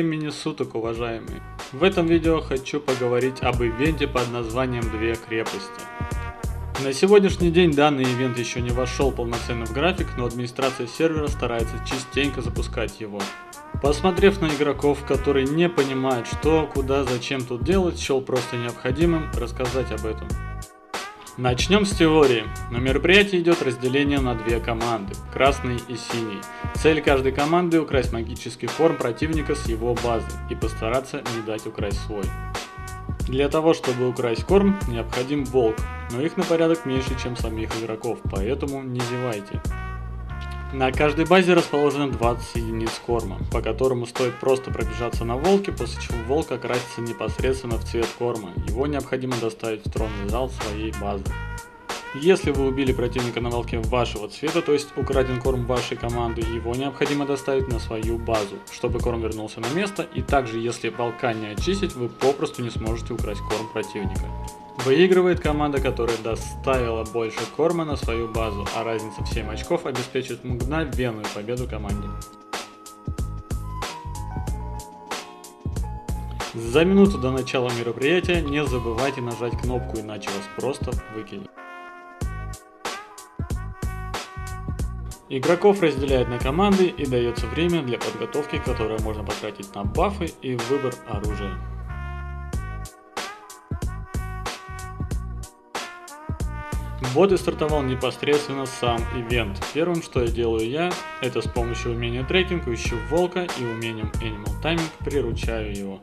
времени суток, уважаемые! В этом видео хочу поговорить об ивенте под названием «Две крепости». На сегодняшний день данный ивент еще не вошел полноценно в график, но администрация сервера старается частенько запускать его. Посмотрев на игроков, которые не понимают, что, куда, зачем тут делать, счел просто необходимым рассказать об этом. Начнем с теории. На мероприятии идет разделение на две команды – красный и синий. Цель каждой команды – украсть магический форм противника с его базы и постараться не дать украсть свой. Для того, чтобы украсть корм, необходим волк, но их на порядок меньше, чем самих игроков, поэтому не зевайте. На каждой базе расположено 20 единиц корма, по которому стоит просто пробежаться на волке, после чего волк окрасится непосредственно в цвет корма. Его необходимо доставить в тронный зал своей базы. Если вы убили противника на волке вашего цвета, то есть украден корм вашей команды, его необходимо доставить на свою базу, чтобы корм вернулся на место, и также если волка не очистить, вы попросту не сможете украсть корм противника. Выигрывает команда, которая доставила больше корма на свою базу, а разница в 7 очков обеспечит мгновенную победу команде. За минуту до начала мероприятия не забывайте нажать кнопку, иначе вас просто выкинет. Игроков разделяют на команды и дается время для подготовки, которое можно потратить на бафы и выбор оружия. Вот и стартовал непосредственно сам ивент. Первым, что я делаю это с помощью умения трекинг ищу волка и умением Animal Timing приручаю его.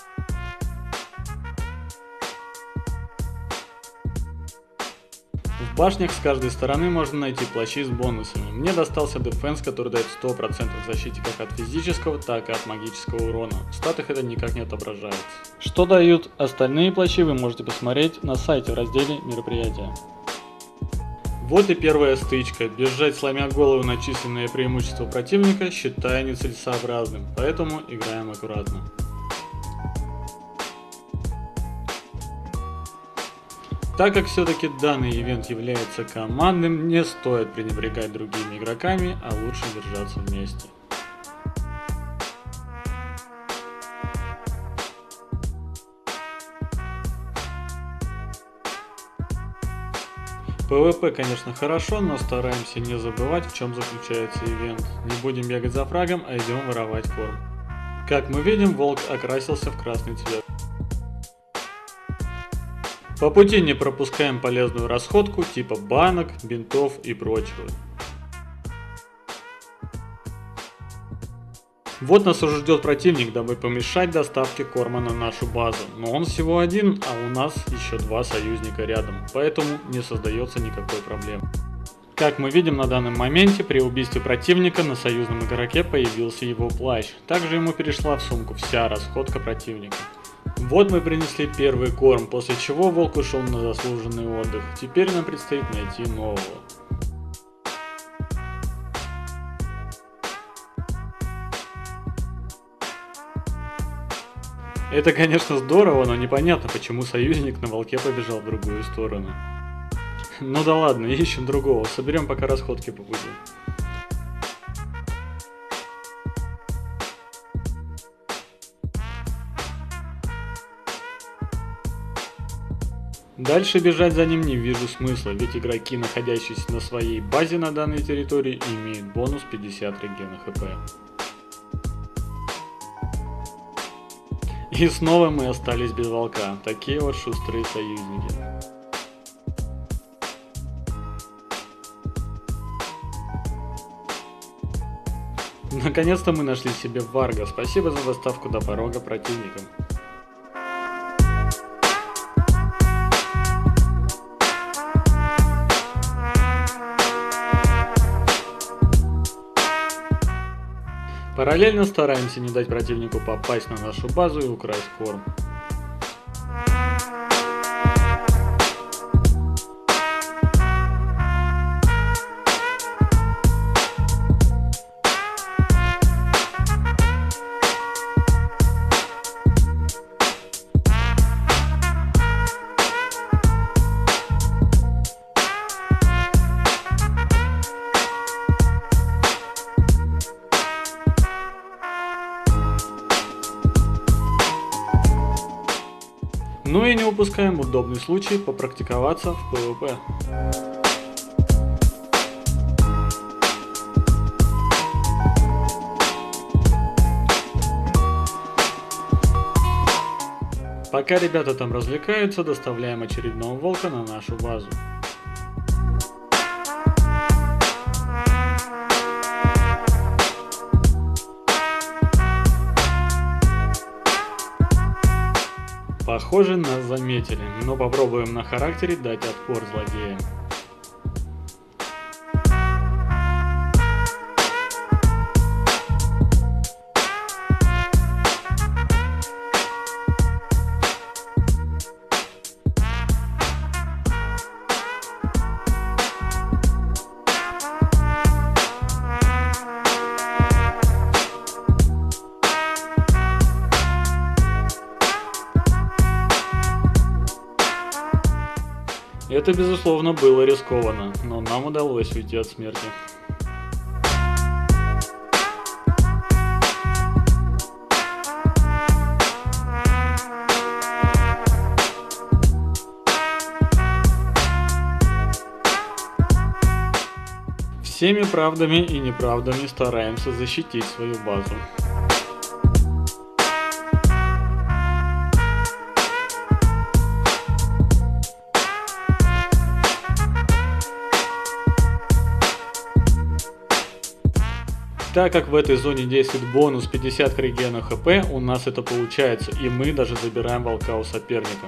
В башнях с каждой стороны можно найти плащи с бонусами. Мне достался Defense, который дает 100% защите как от физического, так и от магического урона. В статах это никак не отображается. Что дают остальные плащи, вы можете посмотреть на сайте в разделе мероприятия. Вот и первая стычка. Бежать, сломя голову на численное преимущество противника, считаю нецелесообразным, поэтому играем аккуратно. Так как все-таки данный ивент является командным, не стоит пренебрегать другими игроками, а лучше держаться вместе. PvP, конечно, хорошо, но стараемся не забывать, в чем заключается ивент. Не будем бегать за фрагом, а идем воровать корм. Как мы видим, волк окрасился в красный цвет. По пути не пропускаем полезную расходку типа банок, бинтов и прочего. Вот нас уже ждет противник, дабы помешать доставке корма на нашу базу, но он всего один, а у нас еще два союзника рядом, поэтому не создается никакой проблемы. Как мы видим на данном моменте, при убийстве противника на союзном игроке появился его плащ, также ему перешла в сумку вся расходка противника. Вот мы принесли первый корм, после чего волк ушел на заслуженный отдых, теперь нам предстоит найти нового. Это, конечно, здорово, но непонятно, почему союзник на волке побежал в другую сторону. Ну да ладно, ищем другого, соберем пока расходки по пути. Дальше бежать за ним не вижу смысла, ведь игроки, находящиеся на своей базе на данной территории, имеют бонус 50 регена хп. И снова мы остались без волка, такие вот шустрые союзники. Наконец-то мы нашли себе варга, спасибо за доставку до порога противникам. Параллельно стараемся не дать противнику попасть на нашу базу и украсть корм. упускаем удобный случай попрактиковаться в PvP. Пока ребята там развлекаются, доставляем очередного волка на нашу базу. Похоже, нас заметили, но попробуем на характере дать отпор злодеям. Это, безусловно, было рискованно, но нам удалось уйти от смерти. Всеми правдами и неправдами стараемся защитить свою базу. Так как в этой зоне действует бонус 50 к регену хп, у нас это получается, и мы даже забираем волка у соперника.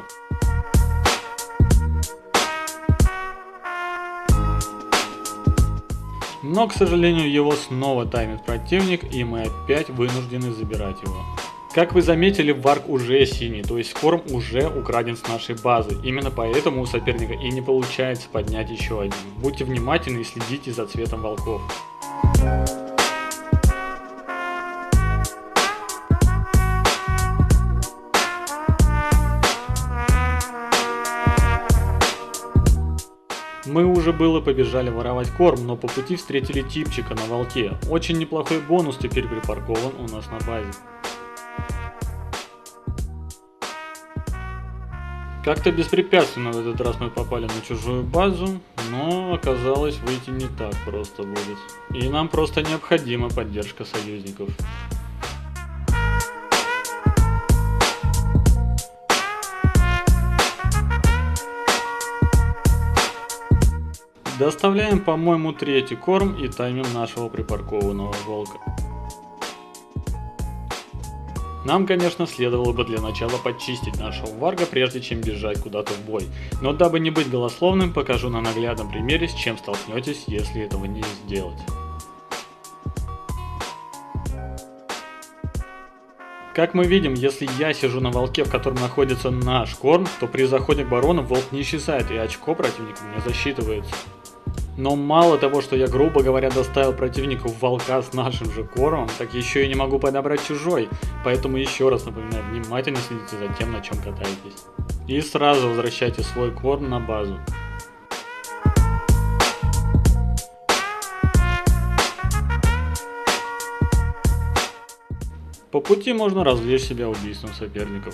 Но, к сожалению, его снова таймит противник, и мы опять вынуждены забирать его. Как вы заметили, варг уже синий, то есть корм уже украден с нашей базы. Именно поэтому у соперника и не получается поднять еще один. Будьте внимательны и следите за цветом волков. Мы уже было побежали воровать корм, но по пути встретили типчика на волке. Очень неплохой бонус теперь припаркован у нас на базе. Как-то беспрепятственно в этот раз мы попали на чужую базу, но оказалось, выйти не так просто будет. И нам просто необходима поддержка союзников. Доставляем, по-моему, третий корм и таймим нашего припаркованного волка. Нам, конечно, следовало бы для начала почистить нашего варга, прежде чем бежать куда-то в бой. Но дабы не быть голословным, покажу на наглядном примере, с чем столкнетесь, если этого не сделать. Как мы видим, если я сижу на волке, в котором находится наш корм, то при заходе к барону волк не исчезает и очко противника не засчитывается. Но мало того, что я, грубо говоря, доставил противнику волка с нашим же кормом, так еще и не могу подобрать чужой. Поэтому еще раз напоминаю, внимательно следите за тем, на чем катаетесь. И сразу возвращайте свой корм на базу. По пути можно развлечь себя убийством соперников.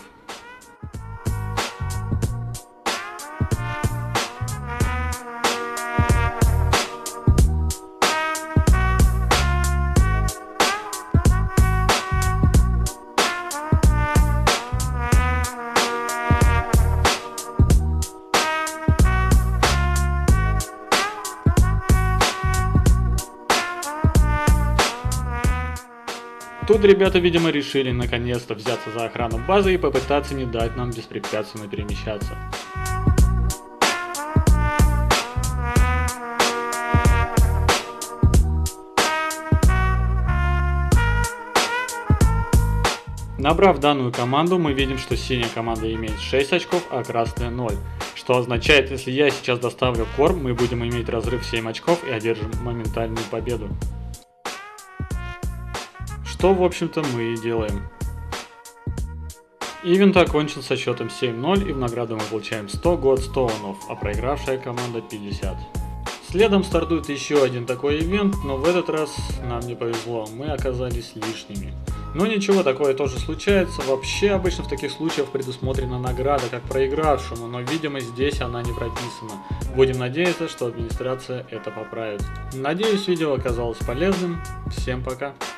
Тут ребята, видимо, решили наконец-то взяться за охрану базы и попытаться не дать нам беспрепятственно перемещаться. Набрав данную команду, мы видим, что синяя команда имеет 6 очков, а красная 0. Что означает, если я сейчас доставлю корм, мы будем иметь разрыв 7 очков и одержим моментальную победу. Что, в общем-то, мы и делаем. Ивент окончен со счетом 7-0, и в награду мы получаем 100 Godstone'ов, а проигравшая команда 50. Следом стартует еще один такой ивент, но в этот раз нам не повезло, мы оказались лишними. Но ничего, такое тоже случается. Вообще обычно в таких случаях предусмотрена награда как проигравшему, но видимо здесь она не прописана. Будем надеяться, что администрация это поправит. Надеюсь, видео оказалось полезным. Всем пока.